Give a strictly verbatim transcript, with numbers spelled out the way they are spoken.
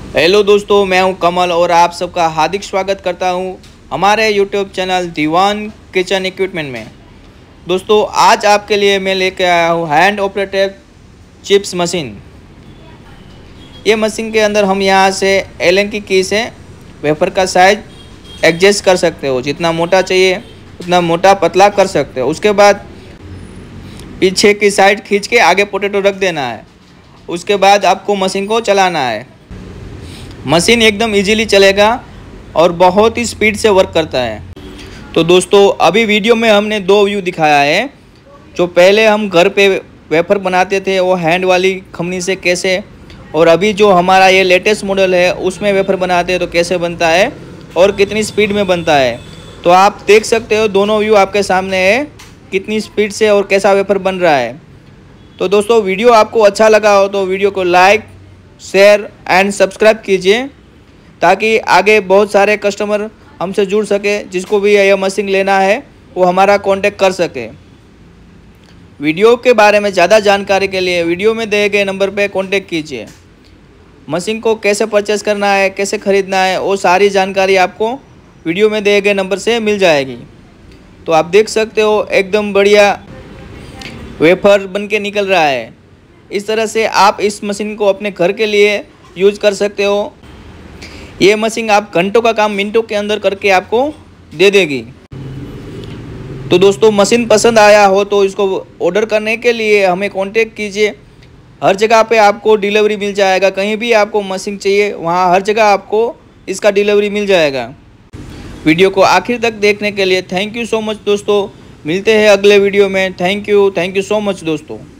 Hello दोस्तों, मैं हूं कमल और आप सबका हार्दिक स्वागत करता हूं हमारे YouTube channel Deewan kitchen equipment में। दोस्तों, आज आपके लिए मैं लेके आया हूं हैंड ऑपरेटेड चिप्स मशीन। ये मशीन के अंदर हम यहां से एलन की की से वेफर का साइज एडजस्ट कर सकते हो। जितना मोटा चाहिए उतना मोटा पतला कर सकते हो। उसके बाद पीछे की साइड खींच के आगे पोटैटो रख देना है। उसके बाद आपको मशीन को चलाना है। मशीन एकदम इजीली चलेगा और बहुत ही स्पीड से वर्क करता है। तो दोस्तों, अभी वीडियो में हमने दो व्यू दिखाया है। जो पहले हम घर पे वेफर बनाते थे वो हैंड वाली खमनी से कैसे, और अभी जो हमारा ये लेटेस्ट मॉडल है उसमें वेफर बनाते हैं तो कैसे बनता है और कितनी स्पीड में बनता है। तो आप देख सकते हो, दोनों व्यू आपके सामने है, कितनी स्पीड से और कैसा वेफर बन रहा है। तो दोस्तों, वीडियो आपको अच्छा लगा हो तो वीडियो को लाइक, शेयर एंड सब्सक्राइब कीजिए, ताकि आगे बहुत सारे कस्टमर हमसे जुड़ सके। जिसको भी यह मशीन लेना है वो हमारा कांटेक्ट कर सके। वीडियो के बारे में ज़्यादा जानकारी के लिए वीडियो में दिए गए नंबर पे कांटेक्ट कीजिए। मशीन को कैसे परचेस करना है, कैसे ख़रीदना है, वो सारी जानकारी आपको वीडियो में दिए गए नंबर से मिल जाएगी। तो आप देख सकते हो, एकदम बढ़िया वेफर बन के निकल रहा है। इस तरह से आप इस मशीन को अपने घर के लिए यूज़ कर सकते हो। ये मशीन आप घंटों का काम मिनटों के अंदर करके आपको दे देगी। तो दोस्तों, मशीन पसंद आया हो तो इसको ऑर्डर करने के लिए हमें कांटेक्ट कीजिए। हर जगह पे आपको डिलीवरी मिल जाएगा। कहीं भी आपको मशीन चाहिए वहाँ हर जगह आपको इसका डिलीवरी मिल जाएगा। वीडियो को आखिर तक देखने के लिए थैंक यू सो मच दोस्तों। मिलते हैं अगले वीडियो में। Thank you thank you so much दोस्तों।